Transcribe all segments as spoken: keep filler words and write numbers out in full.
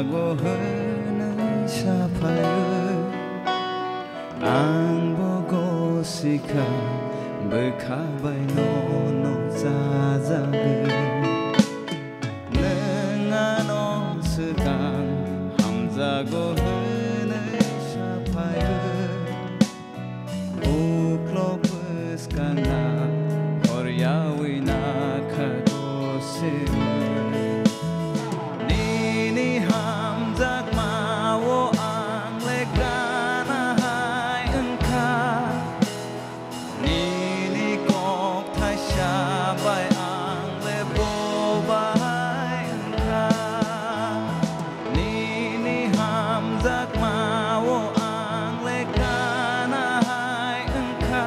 잠자고 흐는 샤파유 안 보고 시카 berkabai nono zazagu nenganon sekang hamzago hene shapayu uklok beskana horyawina kagosim nini hamzak mawo ang legana hai engka Bai ang lebo bai engka Nini hamzak mawo ang legana hai engka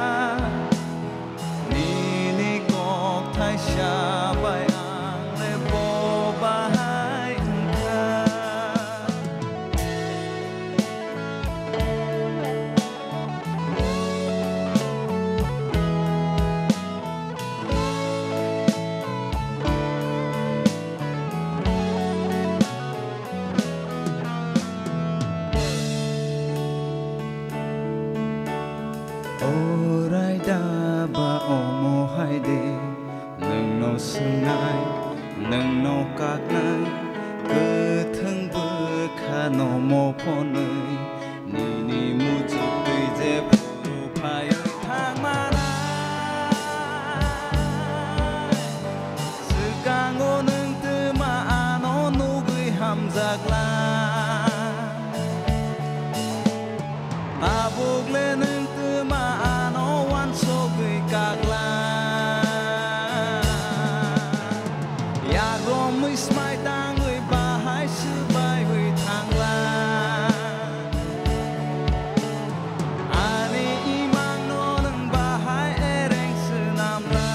Nini kok thai sha bai ang lebo bai engka Orai daba omo haide nung no sungai nung no kaknai ketheng bekha no mo phonei ni ni mu chu tui je phu phai thang mana sekango nung tu ma ano nu gui hamzak la abuk le nung ma ano wan so gui kak la ya rom mi smai tang gui ba hai su bai gui thang la ani imang no nang ba hai ereng su nam la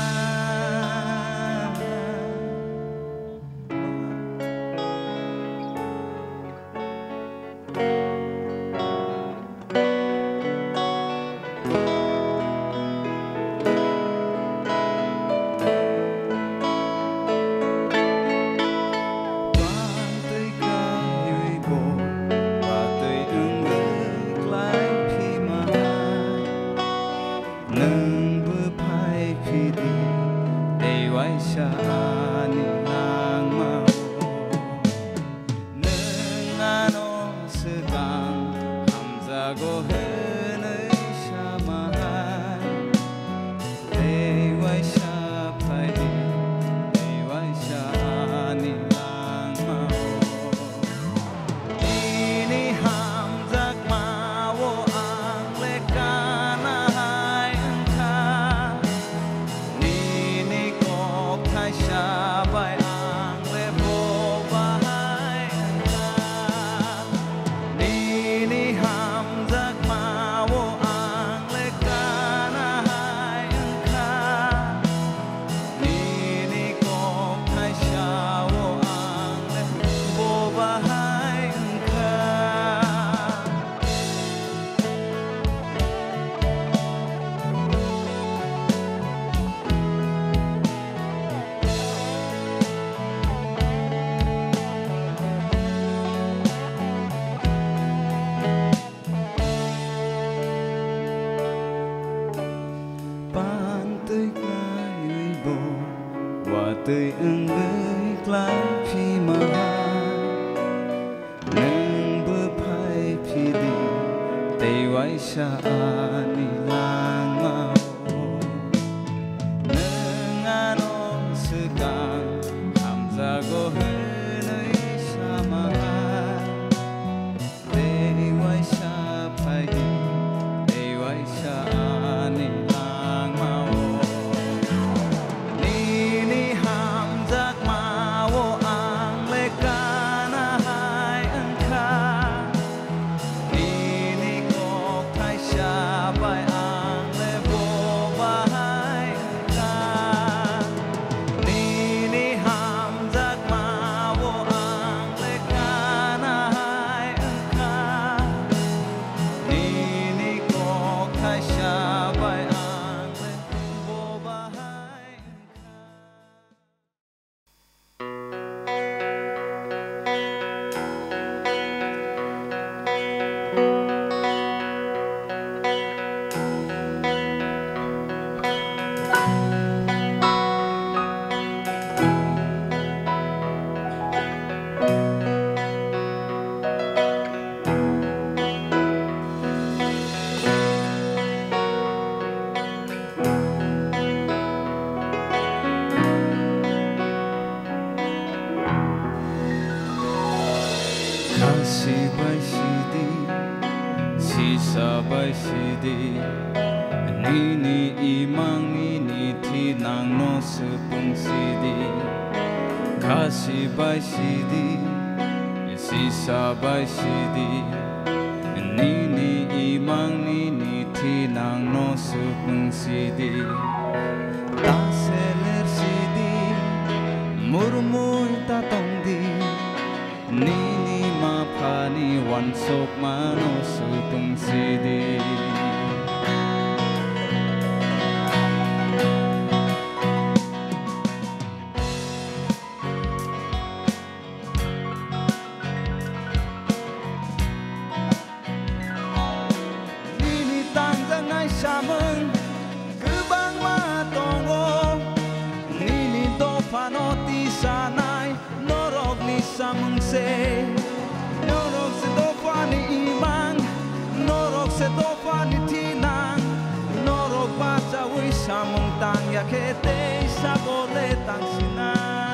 nâng bơ phai phi đi để quay xa ni lang mau nâng ano sekang hamzago henei shamahai để quay xa phai đi để quay xa ni lang mau ini hamzak mawo ang lekana Sha bai ang lebo bai engka Nini hamzak mawo ang lekana hai engka Nini kok thai sha wo ang lebo bai engka Tươi ưng với lại phi mà nâng bước phai phi đi tay quay xa ni lang mau nâng ano sekang hamzago henei shamahai tay quay xa phai đi tay quay xa ni lang mau Bai 가시바이 시디 시사바이 시디 니니 이망니니 티낭노 스풍 시디 가시바이 시디 시사바이 시디 니니 이망니니 티낭노 스풍 시디 다셀레르 시디 무르무이 따똥디 니니 마파니 완속 마노 스풍 시디 Sameng kebang matongo nini dopanoti sanai norok ni sameng se norok se dopani imang norok se dopani tinang norok baca wi sameng tang ya kete sabole tang sinai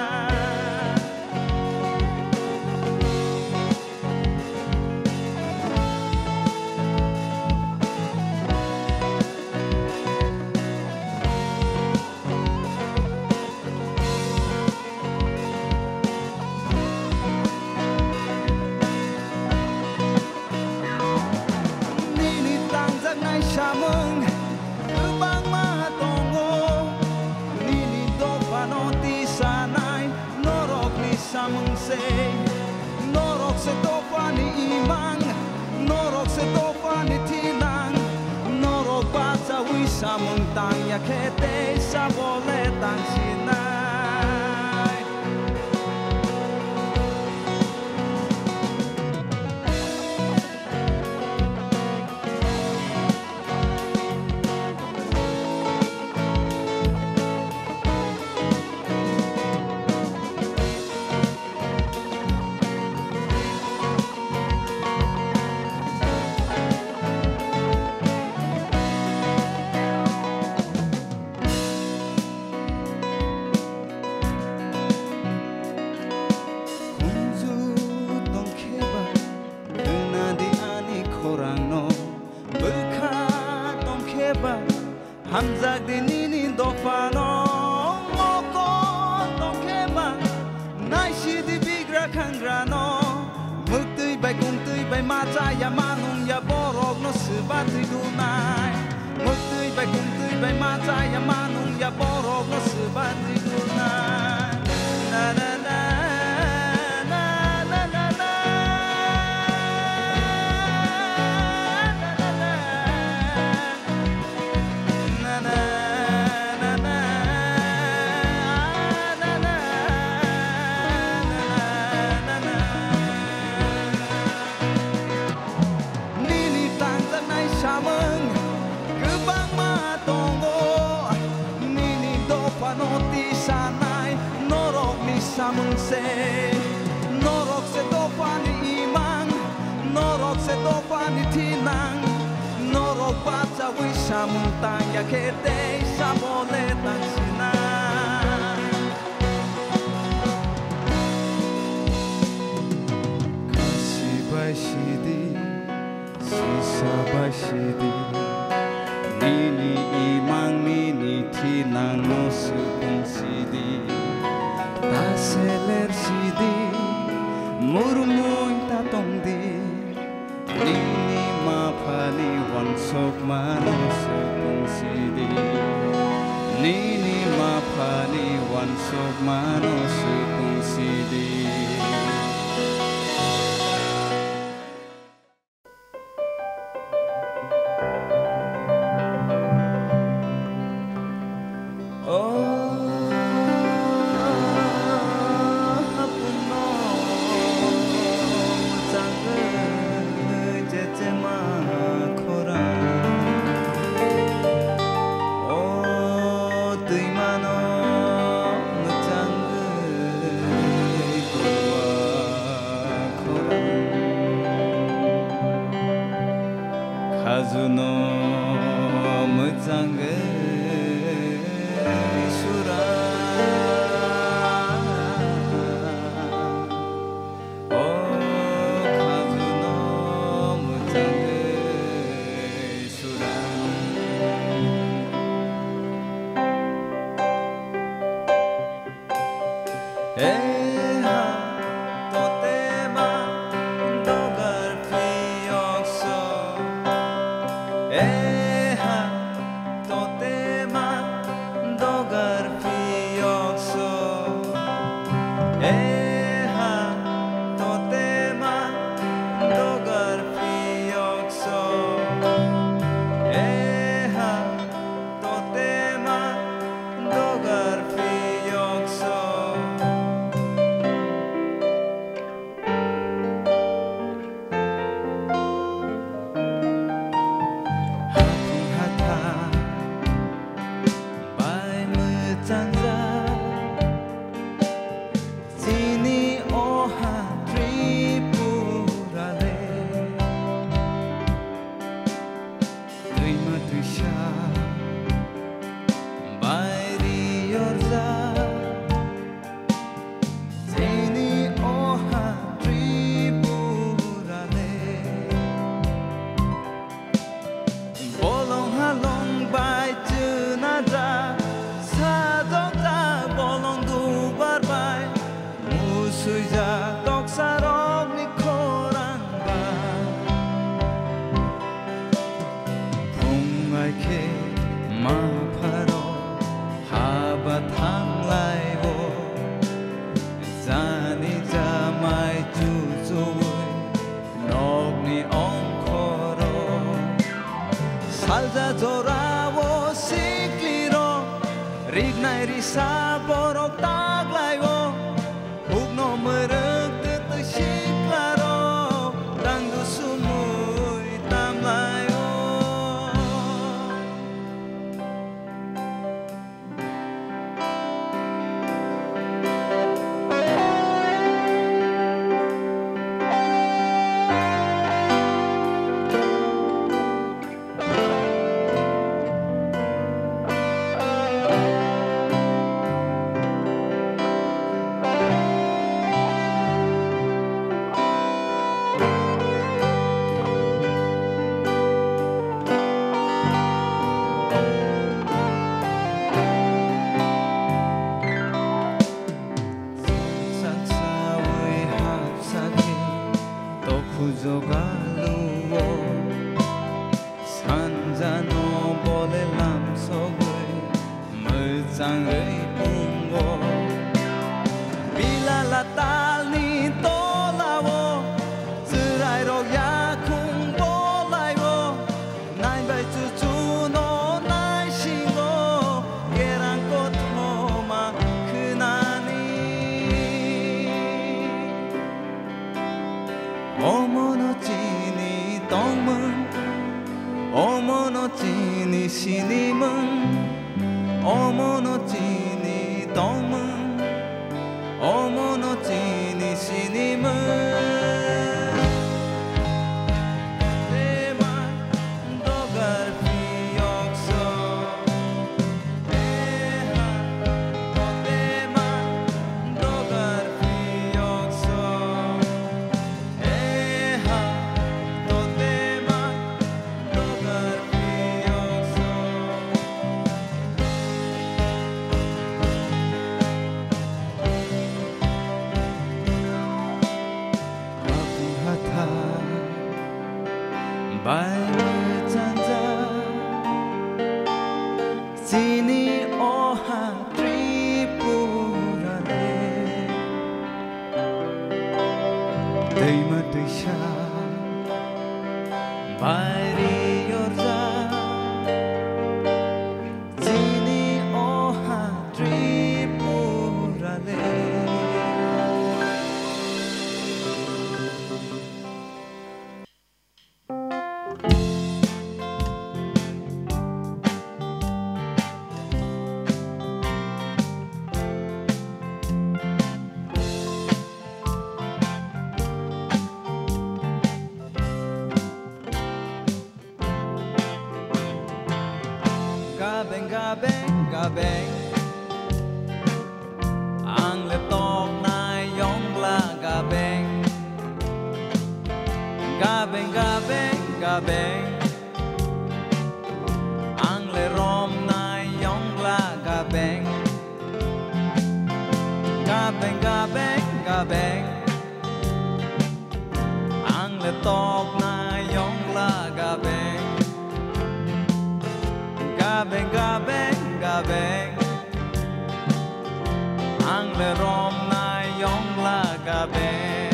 Sameng kebang matongo nini dopanoti sanai norok ni sameng se norok se dopani imang norok se dopani tinang norok baca wi sameng tang ya kete sabole tang sinai Hamzak di nini dofano moko tongkema naisi di bigra kangrano muktui bai kumtui bai maca ya manung ya borok no sebatui dunai muktui bai kumtui bai maca ya manung ya borok no sebatui dunai na na na Sameng kebang matongo nini dopanoti sanai norok ni sameng se norok se dopani imang norok se dopani tinang norok baca wi sameng tang ya kete sabole tang sinai Kasibai shidi Sabai shidi nini imang nini tinang no supung sidi taseler sidi murmui tatong di nini mapani wansok mano supung sidi nini mapani wansok mano supung sidi 가주노 무장게 수라 오 가주노 balza zorawo sikliro rignai risa borok taglaiwo hukno merek tete siklaro dangdu sumui tamlayo 조가루워 산자노 볼레람 속의 물장의 붕고 빌랄라탈니 또라워 스라이로 야쿵 볼라이워 나인바이 쭈쭈노 나이싱고 계란꽃 토마 그나니 어머너지니 똥문 어머너지니 신임은 어머너지니 똥문 어머너지니 신임은 내말 너갈 필요 없어 내말 내말 너갈 필요 없어 바이를 잔자 지니 오하 트리푸라네 데이마 데샤 바이리 요자 지니 오하 트리푸라네 Gabeng gabeng gabeng ang laptop na yung la gabeng gabeng gabeng gabeng ang lerom na yung la gabeng gabeng gabeng gabeng ang laptop na yung la gabeng gabeng gabeng gabeng ang lerom na yung la gabeng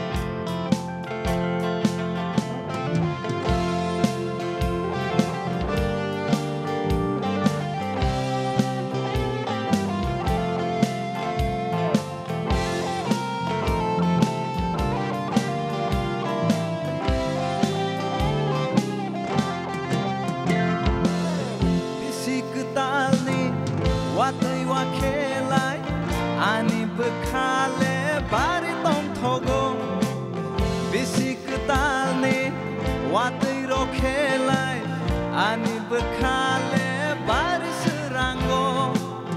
Watay wakelai ani bekhale bari tong thogo bisik talne watay rokhelai ani bekhale bari serango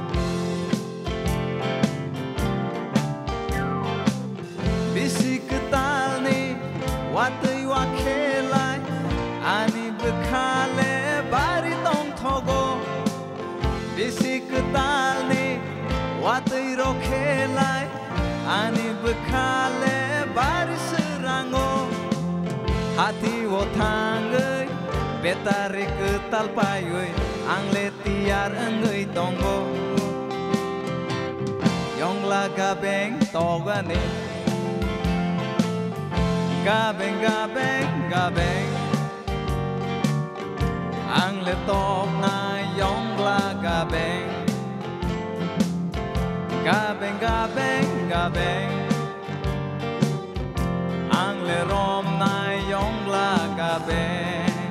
bisik talne watay wakelai ani bekhale bari tong thogo bisik talne watay rokhelai ani bekhale bari serango hati wo thangai betari ketal payoi angle tiar engai tonggo yongla gabeng togane gabeng gabeng gabeng ang le top na yong la ga beng ga beng ga beng ga beng ang le rom na yong la ga beng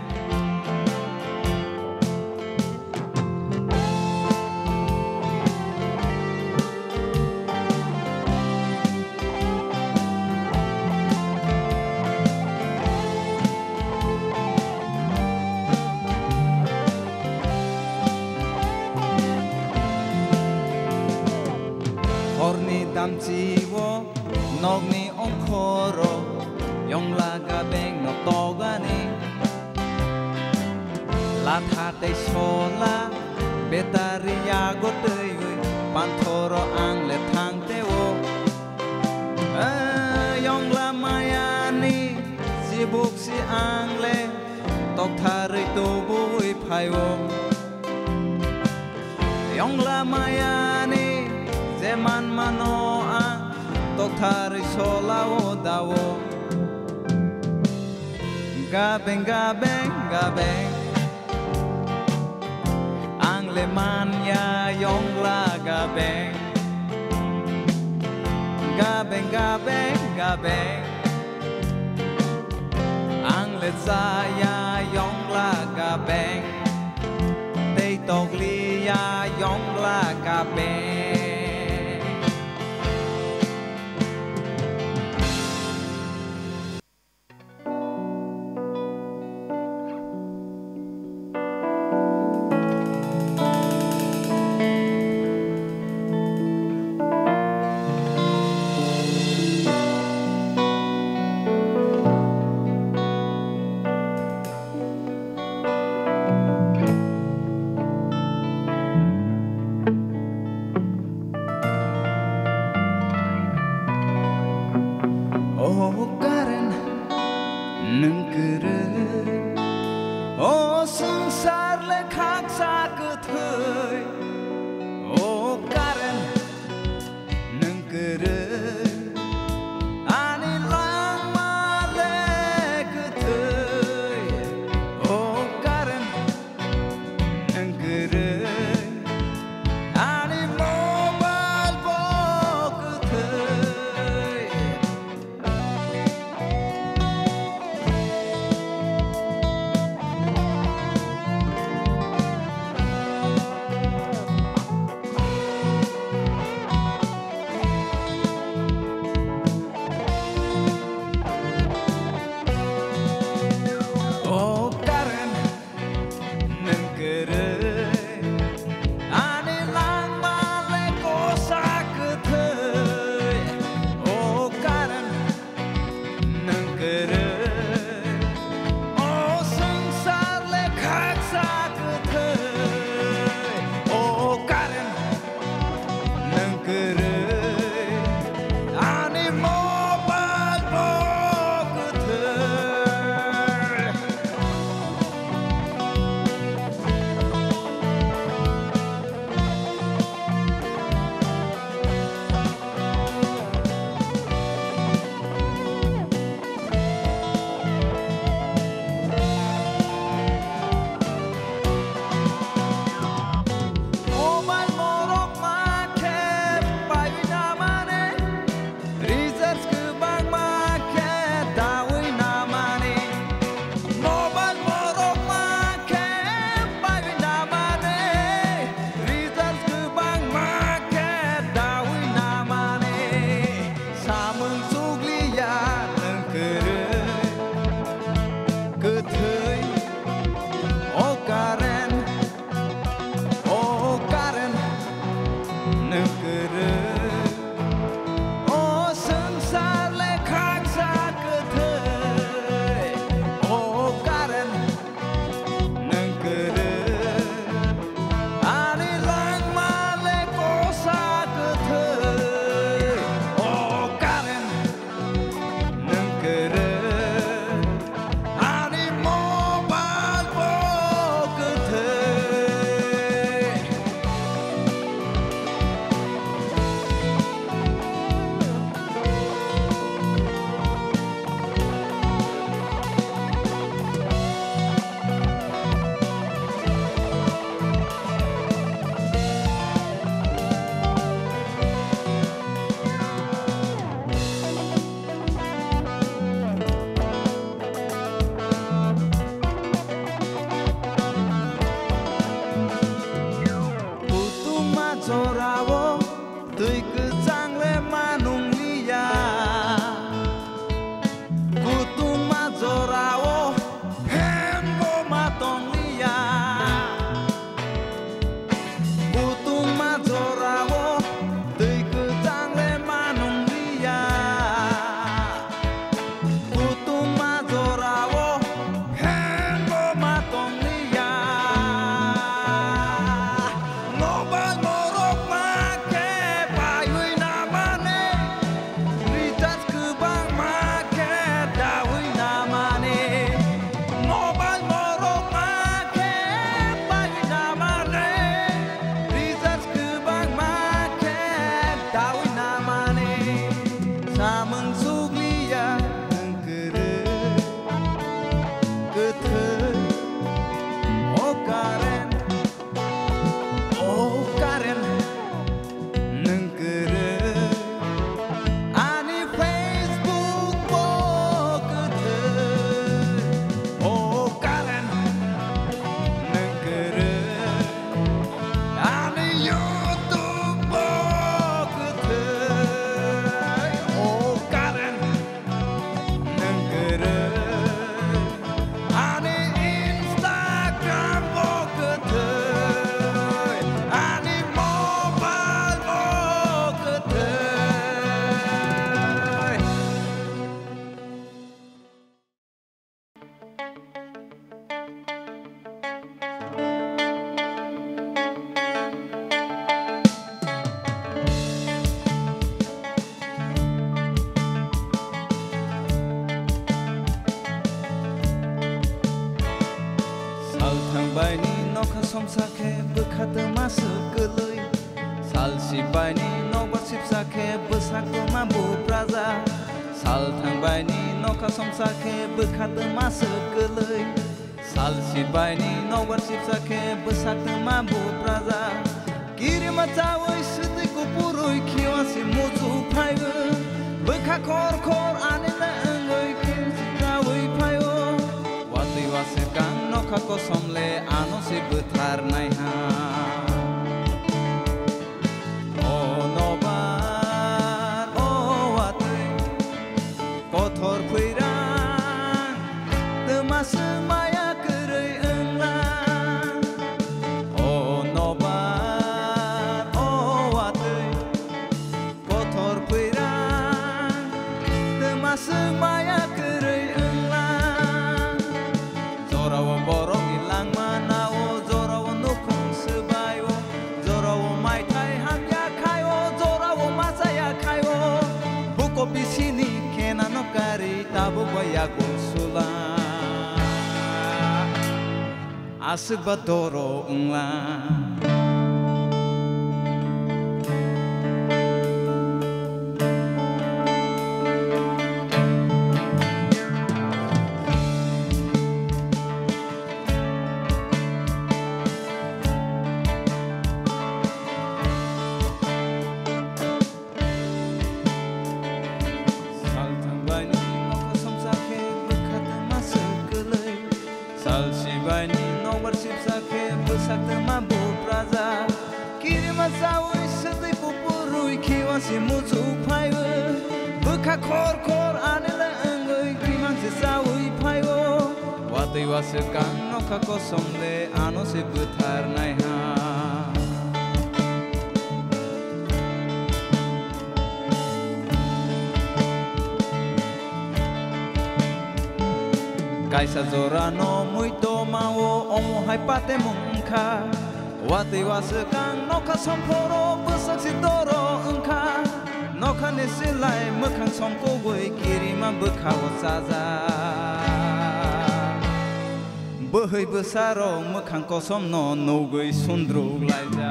Horni dam jiwo nogni onkoro yong laga beng no togani latha te sola betaria gotei panthoro ang le thang te wo yong la mayani sibuk si ang le tok thari tu bui phai wo yong la mayani Zeman manoa tok thari solao dawo Gabeng gabeng gabeng Ang leman ya yong la gabeng Gabeng gabeng gabeng Ang letza ya yong la gabeng Tei tok li ya yong la gabeng Oh karen nâng kere Oh sangsar le khak sa cơ thơi Oh karen nâng kere Ani lang ma le cơ thơi Oh karen nâng kere Ani mobile bo cơ thơi Oh karen nâng kere Ani lang ma le ko sa cơ thơi Oh karen nâng kere Oh sung sa le khak sa cơ thơi Oh karen nâng kere Ani mobile bo cơ thơi somsake bekata masuk gelai sal sibaini nobar sipsake besak mabu praza sal thangbaini noka somsake bekata masuk gelai sal sibaini nobar sipsake besak mabu praza kiri macawai sedih kupurui kiwasi mutu paiga beka kor kor anila angoi kiri sitawai payo wati wasekan noka kosomle ano si betar naiha oh nobar oh wati kotor pirang temaseng maya kerai englang oh nobar oh wati kotor pirang temaseng maya kerai englang zorawa borong ilang manao zorawa nukung sebayo zorawa mai thai ham ya khayo zorawa masa ya khayo buko bisini kena no kari tabu baya kusula asik badoro englang sal sibaini nobar sipsake besak mabu praza kiri macawai sedih pupurui kiwasi mutu paiwa beka kor kor anila angoi kimang sisawai paiwa wati wasekan noka kosomle ano si betar naiha kaisa zorano muito mau omo hai pate mungka wati wasekang noka somporo besak sidoro engka noka nesilai mekang somko goi kirima bekawo saza behai besaro mekang kosom no nogoi sundrug laija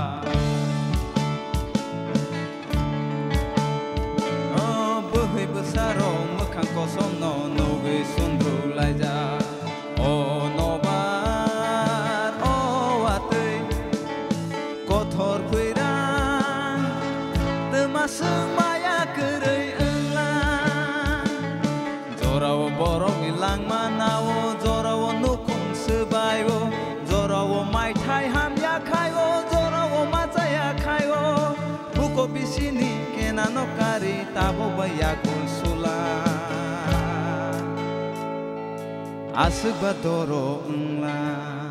oh behai besaro mekang kosom no nogoi sundrug laija oh nobar oh wati kotor pirang temaseng maya kerai englang zorawo borong ilang manawo zorawo nukung sebayo zorawo mai thai ham ya khayo zorawo maca ya khayo buko bisini kena no kari tabo baya kusula asik badoro englang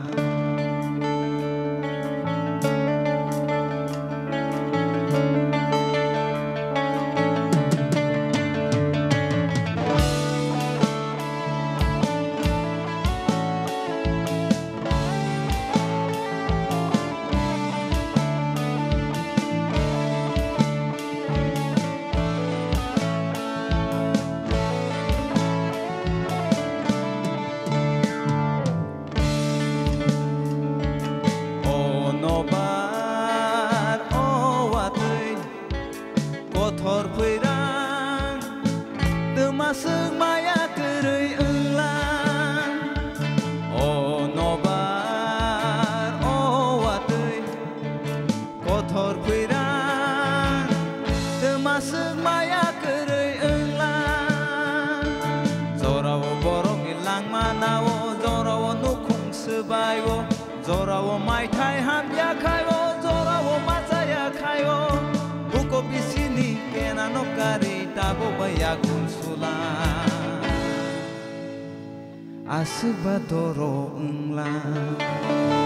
nobar oh wati kotor pirang temaseng maya kerai englang oh nobar oh wati kotor pirang temaseng maya kerai englang zorawo borong ilang manawo zorawo nukung sebayo zorawo mai thai ham ya khayo zorawo maca ya khayo buko bisini kena no kari tabo baya kusula asik badoro englang